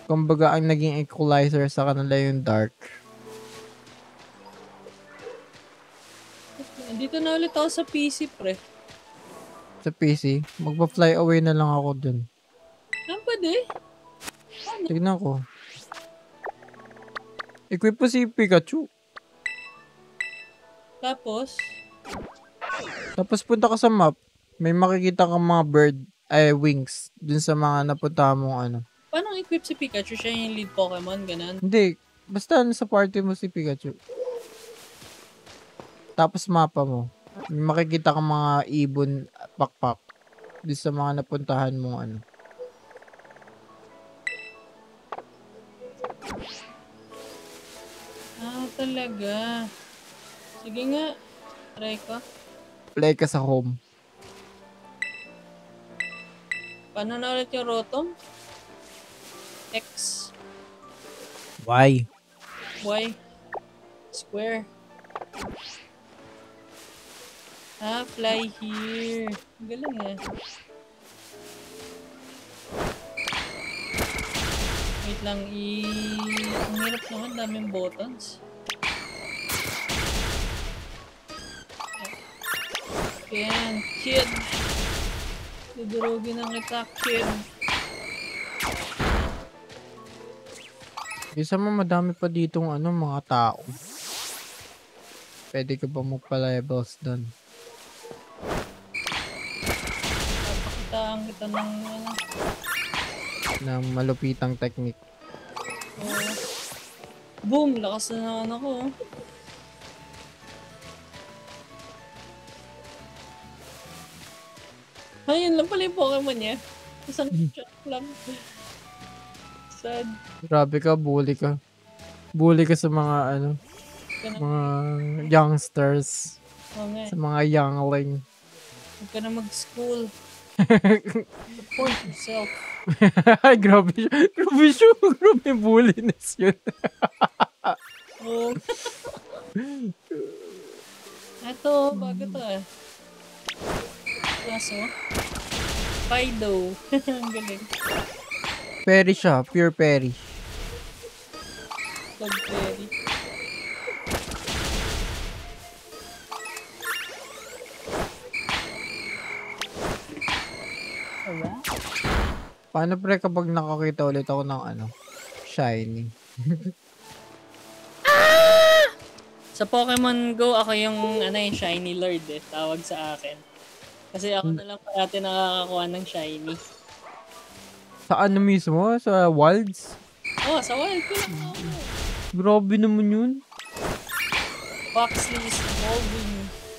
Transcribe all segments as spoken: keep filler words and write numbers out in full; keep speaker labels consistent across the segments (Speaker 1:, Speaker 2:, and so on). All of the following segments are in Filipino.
Speaker 1: Kumbaga ang naging equalizer sa kanila yung dark.
Speaker 2: Dito na ulit ako sa P C, pre.
Speaker 1: Sa P C, magpa-fly away na lang ako dun.
Speaker 2: Ah, pwede? Ano?
Speaker 1: Tignan ko. Equip po si Pikachu.
Speaker 2: Tapos?
Speaker 1: Tapos punta ka sa map. May makikita kang mga bird, ay wings, dun sa mga napunta mong ano.
Speaker 2: Paano equip si Pikachu? Siya yung lead Pokemon, ganun?
Speaker 1: Hindi. Basta sa party mo si Pikachu. Tapos mapa mo. May makikita kang mga ibon at pakpak. Dun sa mga napuntahan mong ano.
Speaker 2: Ah, talaga. Sige nga. Try ko.
Speaker 1: Play ka sa home.
Speaker 2: Paano na ulit yung Rotom? X.
Speaker 1: Y.
Speaker 2: Y. Square. Ah, fly here. Galing eh. Wait lang, i... Ang hirap naman, daming buttons. Yan, kid. Dudurugin ang kita, kid.
Speaker 1: Isa mo madami pa ditong ano, mga tao. Pwede ka ba magpa-levels doon?
Speaker 2: Papakitaan kita ng ano.
Speaker 1: Ng malupitang technique.
Speaker 2: Oh. Boom! Lakas na naman ako. Ayun lang pala yung Pokemon niya. Isang shot lang. Sad.
Speaker 1: Grabe ka, bully ka. Bully ka sa mga ano, mga youngsters.
Speaker 2: Oo nga.
Speaker 1: Sa mga youngling.
Speaker 2: Huwag ka na mag-school. Support yourself.
Speaker 1: Ay, grabe siya. Grabe siya. Grabe bulliness yun.
Speaker 2: Oh. Ito, bago to eh. Kaso, Fido. Ang galing.
Speaker 1: Perry siya. Pure Perry.
Speaker 2: Pag Perry. Alright.
Speaker 1: Paano pre kapag nakakita ulit ako ng ano? Shiny.
Speaker 2: Ah! Sa Pokemon Go, ako yung ano yung Shiny Lord eh. Tawag sa akin. Kasi ako na lang parati nakakakuha ng Shiny.
Speaker 1: Sa ano mismo? Sa Wilds?
Speaker 2: Oh, sa wild ko lang ako.
Speaker 1: Grabe naman yun.
Speaker 2: Foxley is evolving.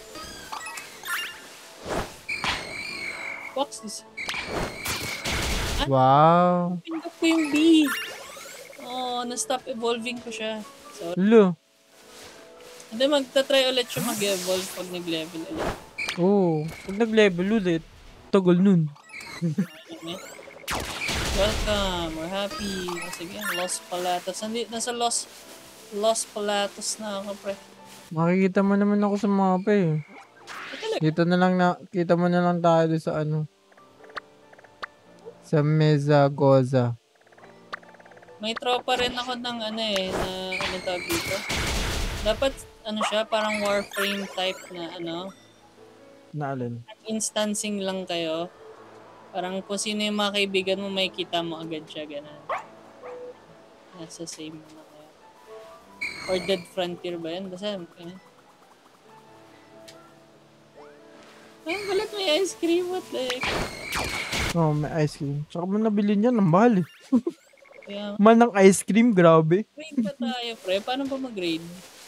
Speaker 2: Foxley. Ah,
Speaker 1: Wow.
Speaker 2: pindot ko yung B. Oh, na-stop evolving ko siya. So,
Speaker 1: Lo.
Speaker 2: hindi, magta-try ulit siya mag-evolve pag nag-level ulit.
Speaker 1: Oo. Oh, pag nag-level ulit, tagal nun.
Speaker 2: Welcome, we're happy. Sige, Los Palatos. Nandi, nasa Los Los Palatos na ako, pre.
Speaker 1: Makikita mo naman ako sa mapa eh. Dito na lang na, kita mo na lang tayo sa ano. Sa Mezagoza.
Speaker 2: May tropa rin ako ng ano eh, na ano tawag dito. Dapat, ano siya, parang Warframe type na ano.
Speaker 1: Na alin?
Speaker 2: Instancing lang kayo. Parang kung sino yung mga kaibigan mo, may kita mo agad siya, gano'n. Nasa same na kayo. Or Dead Frontier ba yun? Basta, okay. Ay, balat may ice cream, what the heck?
Speaker 1: Oo, oh, may ice cream. Tsaka mo nabili niya, ang mahal eh.
Speaker 2: Kaya,
Speaker 1: Man ng ice cream, grabe.
Speaker 2: grade pa tayo, pre. Paano ba mag-grade?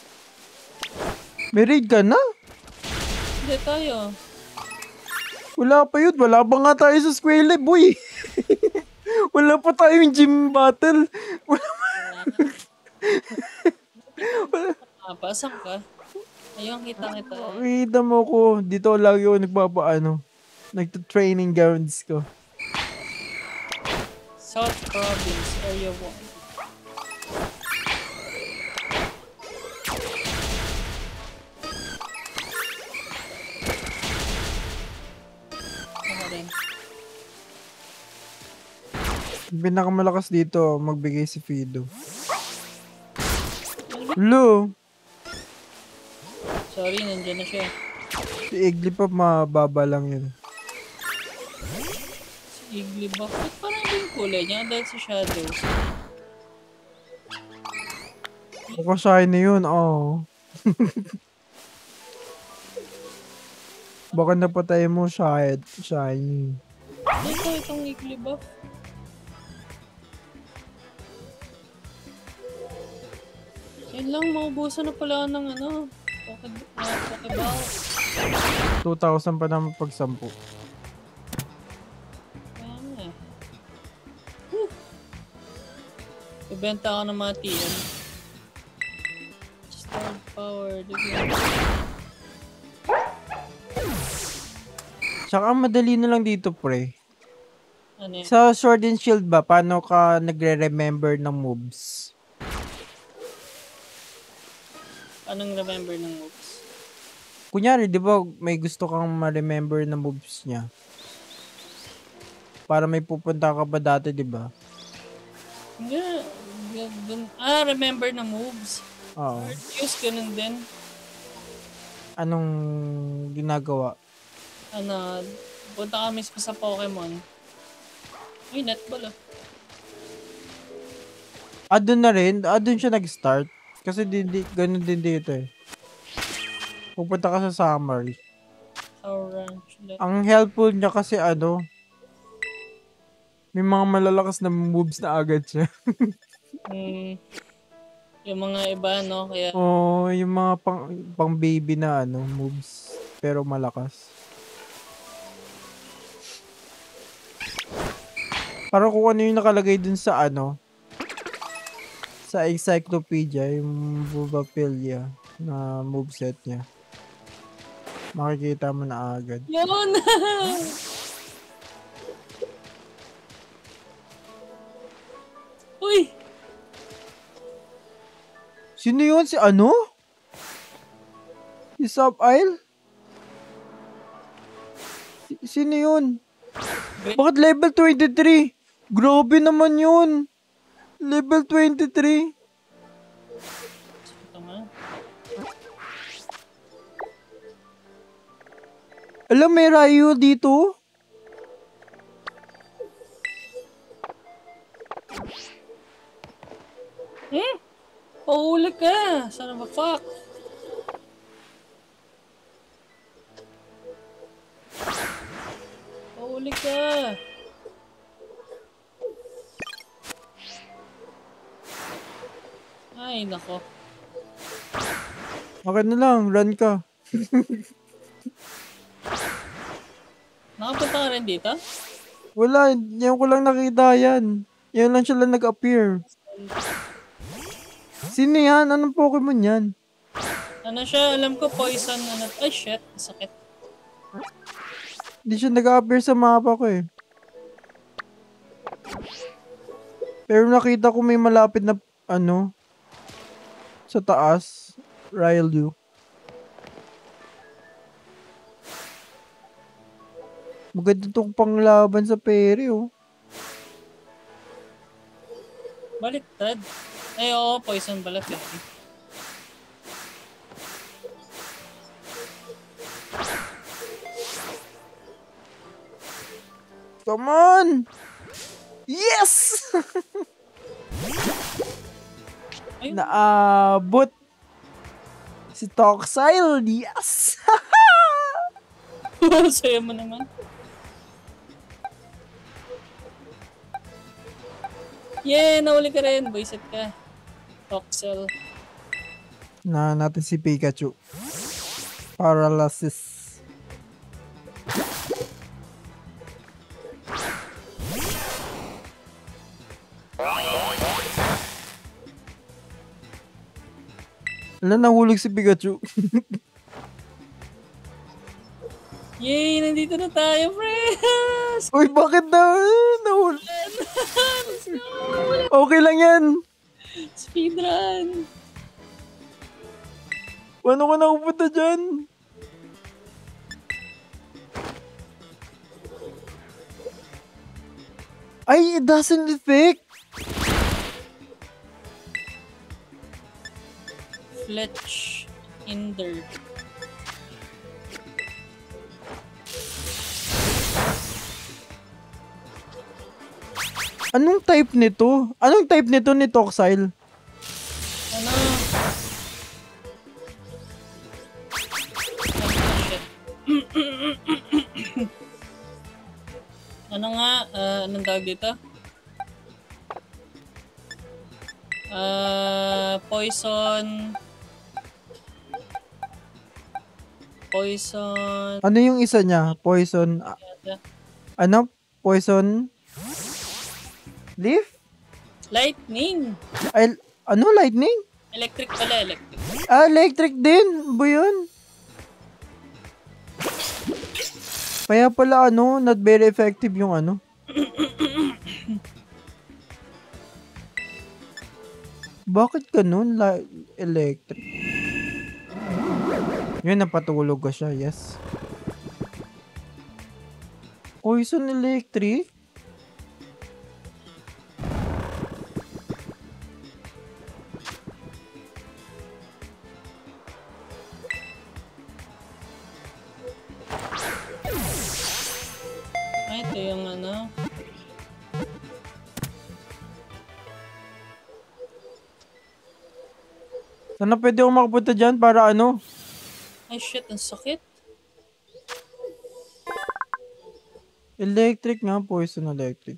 Speaker 1: May raid ka na?
Speaker 2: Hindi tayo.
Speaker 1: Wala pa yun. Wala pa nga tayo sa Square boy. Wala pa tayong gym battle. Wala pa.
Speaker 2: Ah, pasang ka? Ayun, kita-kita.
Speaker 1: Kita mo ko. Dito lagi ako nagpapaano. Nagta-training grounds ko.
Speaker 2: South Province, Area one.
Speaker 1: Yung pinakamalakas dito, magbigay si Fido. Lo,
Speaker 2: Sorry, nandyan na siya.
Speaker 1: si Igli pa mababa lang yun.
Speaker 2: Si Igli ba? Ba't parang iba yung kulay niya dahil sa shadows?
Speaker 1: Mukha shiny yun, oh. Baka napatay mo shiny. shiny.
Speaker 2: Ito, itong Igli buff. Yan lang, maubusan na pala ng ano, Poke, uh, Pokeball.
Speaker 1: two thousand pa naman pag sampu.
Speaker 2: Kaya nga. Whew. Ibenta ako ng mga T M. Start power, again.
Speaker 1: Tsaka madali na lang dito, pre.
Speaker 2: Ano yan?
Speaker 1: Sa Sword and Shield ba, paano ka nagre-remember ng moves?
Speaker 2: Anong remember ng moves?
Speaker 1: Kunyari, di ba, may gusto kang ma-remember na moves niya? Para may pupunta ka ba dati, di ba?
Speaker 2: Hindi. Dun, ah, remember na moves.
Speaker 1: Oo.
Speaker 2: Use ganun din.
Speaker 1: Anong ginagawa?
Speaker 2: Ano, punta ka mismo sa Pokemon. Uy, netball ah.
Speaker 1: Ah, doon na rin? Ah, doon siya nag-start? Kasi di, di, ganun din dito eh. Pupunta ka sa summary.
Speaker 2: Orange.
Speaker 1: Ang helpful niya kasi ano, may mga malalakas na moves na agad siya.
Speaker 2: Mm, yung mga iba, no? Kaya,
Speaker 1: Oo, oh, yung mga pang, pang baby na ano, moves. Pero malakas. Para kung ano yung nakalagay dun sa ano, sa encyclopedia, yung Bulbapedia na moveset niya. Makikita mo na agad.
Speaker 2: yun! Uy!
Speaker 1: Sino yun? Si ano? Si Sub-Isle? Si, sino yun? Bakit level twenty-three? Grabe naman yun. Level twenty-three.
Speaker 2: Ito nga.
Speaker 1: Alam, may Ryu dito.
Speaker 2: Hmm? Pauli ka! Son of a fuck! Pauli ka! Ay, nako.
Speaker 1: Okay na lang, run ka.
Speaker 2: Nakapunta ka rin dito?
Speaker 1: Wala, yan ko lang nakita yan. Yan lang siya lang nag-appear. Sino yan? Anong Pokemon yan?
Speaker 2: Ano siya? Alam ko poison. Ano? Ay, shit. Sakit.
Speaker 1: Hindi siya nag-appear sa mapa ko eh. Pero nakita ko may malapit na, ano, sa taas. Ryleu. Maganda itong panglaban sa Perry, oh.
Speaker 2: Baliktad. Ay, oo. Poison pala. Fairy.
Speaker 1: Come on! Yes!
Speaker 2: Ayun.
Speaker 1: Naabot. Si Toxile, yes!
Speaker 2: Saya mo naman. Yeah, nahuli ka rin. Boyset ka. Toxel.
Speaker 1: Na natin si Pikachu. Paralysis. Wala, nahulog si Pikachu.
Speaker 2: Yay! Nandito na tayo, friends!
Speaker 1: Uy, bakit na nahulog?
Speaker 2: Let's go!
Speaker 1: Okay lang yan.
Speaker 2: Speedrun!
Speaker 1: Paano ka nakupunta dyan? Ay, it doesn't affect.
Speaker 2: Fletch Hinder.
Speaker 1: Anong type nito? Anong type nito ni Toxile?
Speaker 2: Ano? Ano nga? Uh, anong tawag dito? Uh, poison. Poison.
Speaker 1: Ano yung isa niya? Poison. a- Ano? Poison? Leaf?
Speaker 2: Lightning.
Speaker 1: Ay, ano? Lightning?
Speaker 2: Electric pala, electric.
Speaker 1: Ah, electric din. Ba yun? Kaya pala ano, not very effective yung ano. Bakit ganun? La- electric. Yun, napatulog ko siya. Yes. Poison electric?
Speaker 2: Ay, ito yung ano.
Speaker 1: Sana pwede akong makapunta dyan para ano?
Speaker 2: Ay, shit. Ang sakit.
Speaker 1: Electric nga, poison electric.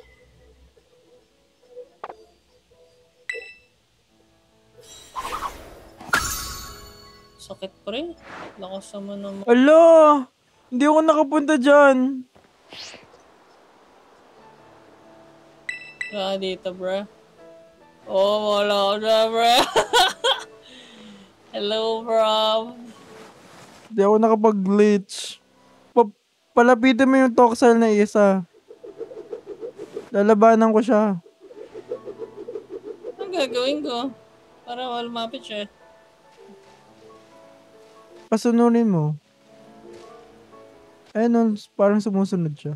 Speaker 2: Sakit pa rin. Lakas naman naman.
Speaker 1: Ala! Hindi ako nakapunta dyan.
Speaker 2: Wala ka dito, bro. Oh, wala ka na, bro. Hello, bro.
Speaker 1: Hindi ako nakapag-glitch. Pa- palapitin mo yung Toxel na isa. Lalabanan ko siya.
Speaker 2: Anong gagawin ko? Para malumapit siya.
Speaker 1: Pasunurin mo. Ayun, parang sumusunod siya.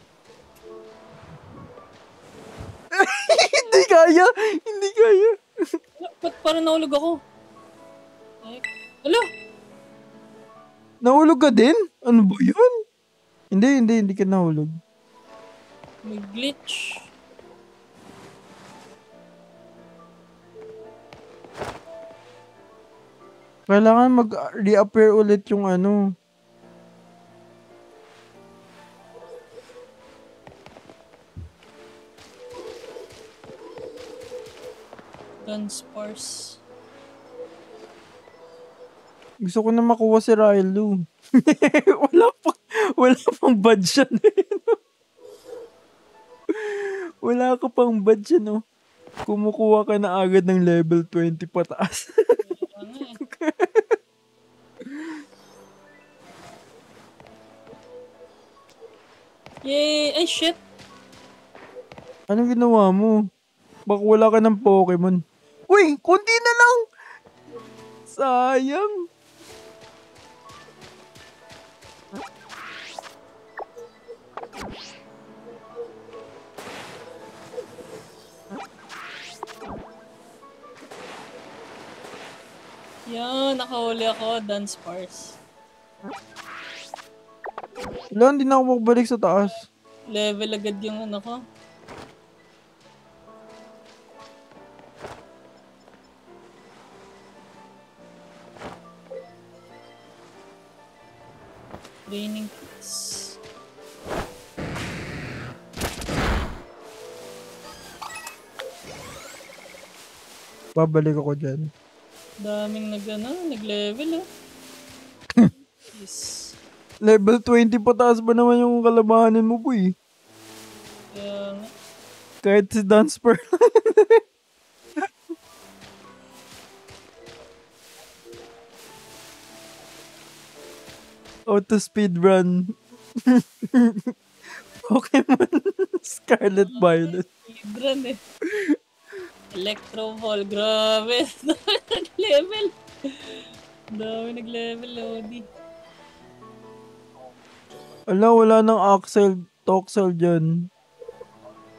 Speaker 1: Hindi kaya! Hindi kaya!
Speaker 2: Ala, ba't parang nahulog ako? Ay, ala!
Speaker 1: Nahulog ka din? Ano ba yun? Hindi, hindi, hindi ka nahulog.
Speaker 2: May glitch.
Speaker 1: Kailangan mag-reappear ulit yung ano.
Speaker 2: Gunspars.
Speaker 1: Gusto ko na makuha si Railu. wala pang, wala pang badge yan. Wala ka pang badge yan, no? Kumukuha ka na agad ng level twenty pataas.
Speaker 2: Ano eh. Yay! Ay, shit!
Speaker 1: Anong ginawa mo? Baka wala ka ng Pokemon. Uy! Kunti na lang! Sayang!
Speaker 2: Yan, nakahuli ako. Dunsparce.
Speaker 1: Wala, hindi na ako makabalik sa taas.
Speaker 2: Level agad yung ano ko. Training kits.
Speaker 1: Babalik ako dyan.
Speaker 2: Daming nag ano, nag-level oh. Yes.
Speaker 1: Level twenty pataas ba naman yung kalabahanin mo, boy?
Speaker 2: Kaya nga.
Speaker 1: Kahit si Dunsparce. Auto speedrun. Pokemon Scarlet Violet.
Speaker 2: Speedrun eh. Electro Ball, grabe. Nag-level. Dami nag-level, Lodi.
Speaker 1: Ala, wala nang Axel, Toxel dyan.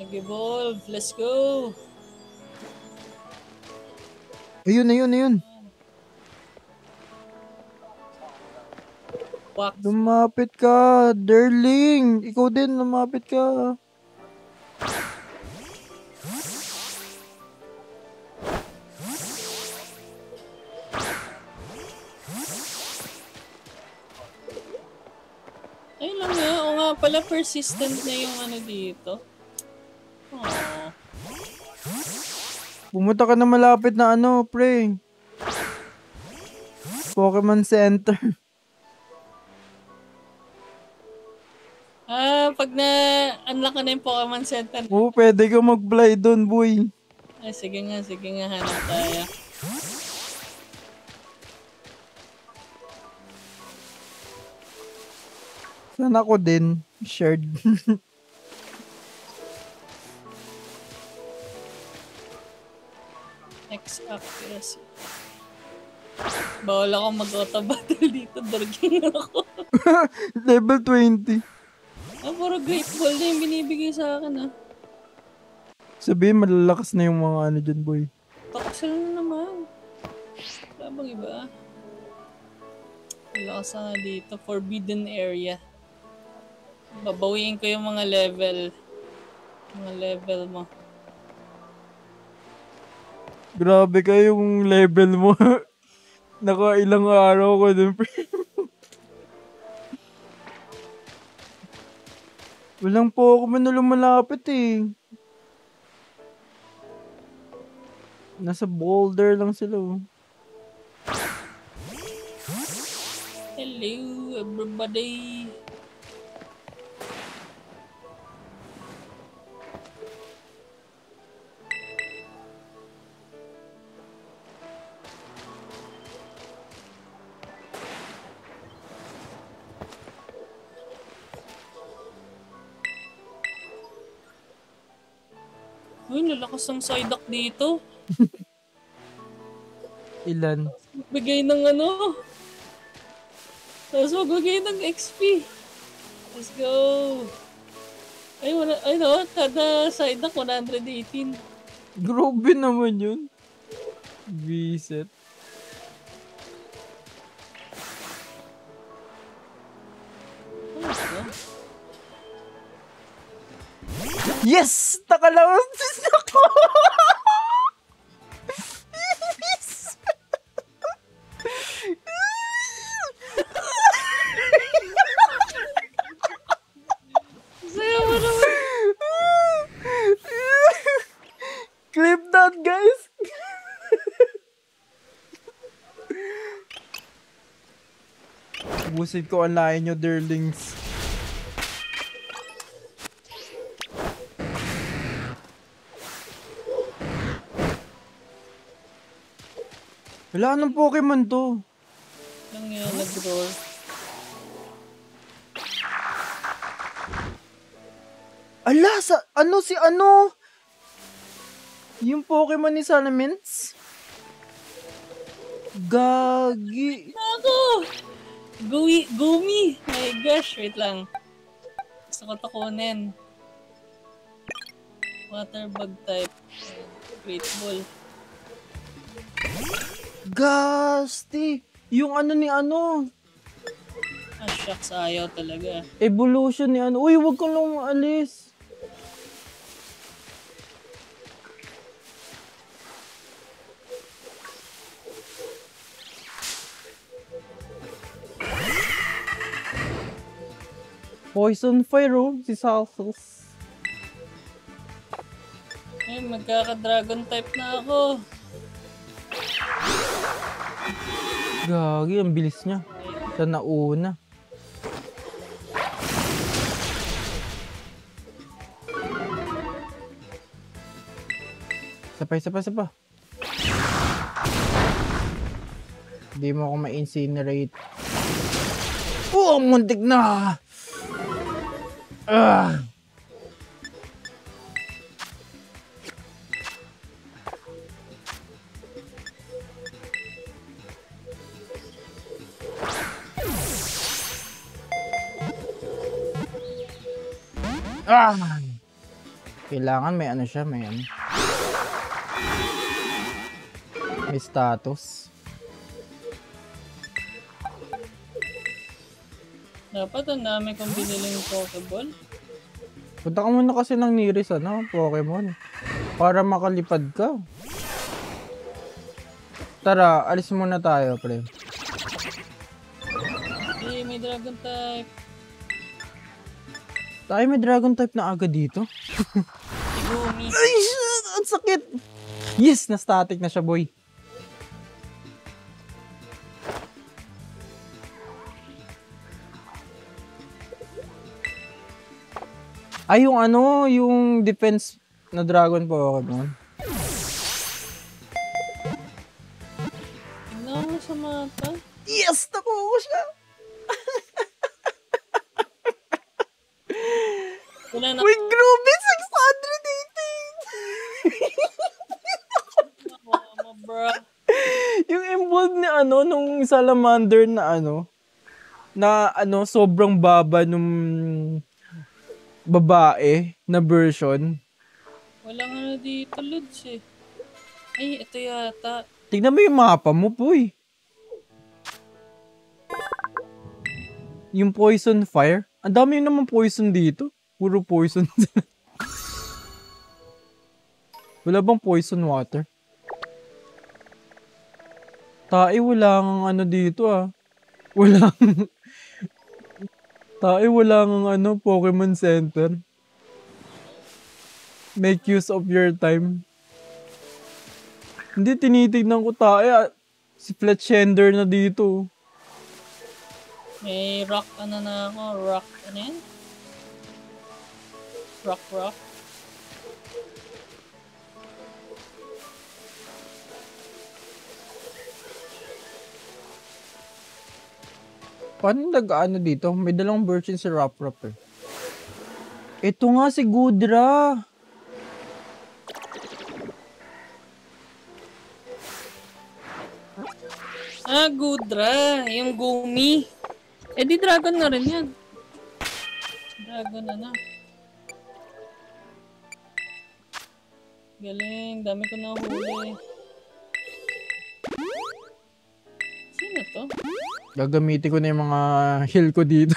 Speaker 2: Nag-evolve. Let's go.
Speaker 1: Ayun, ayun, ayun.
Speaker 2: Wax.
Speaker 1: Lumapit ka, darling. Ikaw din, lumapit ka.
Speaker 2: Ay lang nga. O nga pala, persistent na yung ano dito. Aww.
Speaker 1: Pumunta ka na malapit na ano, pre. Pokemon Center.
Speaker 2: Ah, pag na-unlock ka na yung Pokemon Center.
Speaker 1: Oo, pwede ka mag-fly doon, boy.
Speaker 2: Ay, sige nga, sige nga, hanap tayo.
Speaker 1: Sana ko din. Shared.
Speaker 2: Next accuracy. Bawal ako mag-auto battle dito. Durging ako.
Speaker 1: Level twenty.
Speaker 2: Ah, puro great ball na yung binibigay sa akin ah.
Speaker 1: Sabihin, malalakas na yung mga ano dyan, boy.
Speaker 2: Toxel na naman. Wala bang iba? Lakas na dito. Forbidden area. Babawiin ko yung mga level. Mga level mo.
Speaker 1: Grabe ka yung level mo. Naka ilang araw ko dun, pre. Walang Pokemon na lumalapit eh. Nasa boulder lang sila oh.
Speaker 2: Hello everybody. Uy, lalakas ng Psyduck dito.
Speaker 1: Ilan?
Speaker 2: Magbigay ng ano. Tapos magbigay ng X P. Let's go. Ay, wala, ay no, kada Psyduck one hundred eighteen.
Speaker 1: Grabe naman yun. Visit.
Speaker 2: Ano ito?
Speaker 1: Yes! Nakalawas ako! Yes!
Speaker 2: Saya mo naman.
Speaker 1: Clip that, guys! Busit ko ang lain nyo, darlings. Wala nang Pokemon to.
Speaker 2: Lang yan, nag-roar.
Speaker 1: Ala, sa, ano si ano? Yung Pokemon ni Salamence? Gagi.
Speaker 2: Ako! Gui, Gumi! My gosh, wait lang. Gusto ko to kunin. Water bug type. Great ball.
Speaker 1: Gasti. Yung ano ni ano?
Speaker 2: Ah, shucks, ayaw talaga.
Speaker 1: Evolution ni ano? Uy, wag kang lang maalis. Poison Fire, oh, si Salsos.
Speaker 2: Eh, magkaka-dragon type na ako.
Speaker 1: Gagi, ang bilis niya. Sa nauna. Sapay, sapay, sapay. Hindi mo ako ma-incinerate. Oh, muntik na! Ah! Ah! Kailangan may ano siya, may ano. May status.
Speaker 2: Dapat ang dami kong biniling Pokeball.
Speaker 1: Punta ka muna kasi ng nearest ano, Pokemon. Para makalipad ka. Tara, alis muna tayo, pre.
Speaker 2: Eh, may Dragon type.
Speaker 1: Tayo may Dragon type na agad dito.
Speaker 2: Igumi.
Speaker 1: Ay, shit! Ang sakit! Yes! Na-static na siya, boy. Ay, yung ano, yung defense na Dragon Pokemon.
Speaker 2: Tingnan mo sa mata.
Speaker 1: Yes! Nakuha ko siya!
Speaker 2: Wala na.
Speaker 1: Uy, grabe! six hundred eighteen!
Speaker 2: Mama, bro.
Speaker 1: Yung involved ni ano, nung Salamander na ano, na ano, sobrang baba nung babae na version.
Speaker 2: Walang ano dito, Lods eh. Ay, ito yata.
Speaker 1: Tignan mo yung mapa mo, boy. Yung poison fire. Ang dami naman poison dito. Puro poison. Wala bang poison water? Tae, wala nga ano dito ah. Wala. Tae, wala nga ano, Pokemon Center. Make use of your time. Hindi, tinitignan ko tae ah. Si Fletchender na dito.
Speaker 2: May rock ano na ako. Rock ano yan? Rock rock.
Speaker 1: Paano nag-ano dito? May dalang version si Rough-Rough eh. Ito nga si Goodra.
Speaker 2: Ah, Goodra. Yung Gumi. Eh di Dragon na rin yan. Dragon na na. Galing. Dami ko na huli. Sino to?
Speaker 1: Gagamitin ko na yung mga heal ko dito.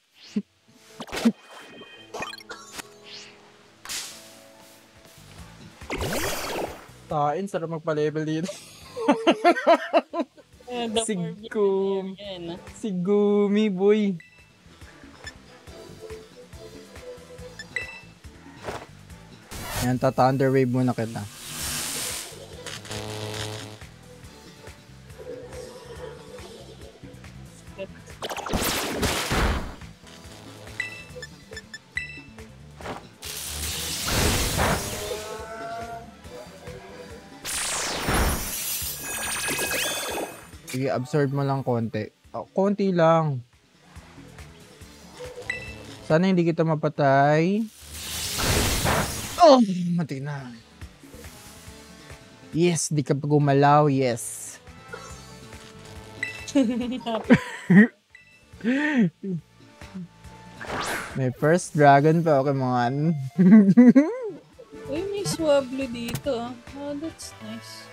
Speaker 1: Tain, sarap magpa-level dito.
Speaker 2: Eh, the
Speaker 1: Si
Speaker 2: Forbidden
Speaker 1: Gum.
Speaker 2: Area, yan, ah.
Speaker 1: Si Gumi, boy. Yan, tata-thunder wave muna kita. Sige, absorb mo lang konti. Oh, konti lang. Sana hindi kita mapatay. Oh, mati na. Yes, di ka pa gumalaw. Yes. May first dragon Pokemon.
Speaker 2: Uy, may Swablu dito. Ah, oh, that's nice.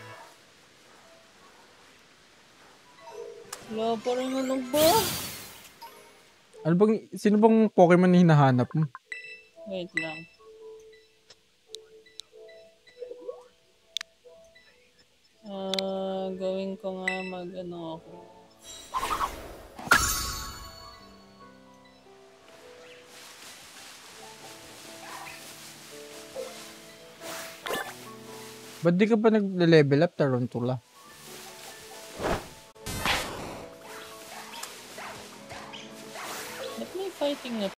Speaker 2: Wala pa rin ano ba?
Speaker 1: Ano bang, sino bang Pokemon na hinahanap mo?
Speaker 2: Wait lang. Ah, gawin ko nga mag ano ako.
Speaker 1: Ba't di ka pa nag-level up, Tarantula?
Speaker 2: Ba't may fighting na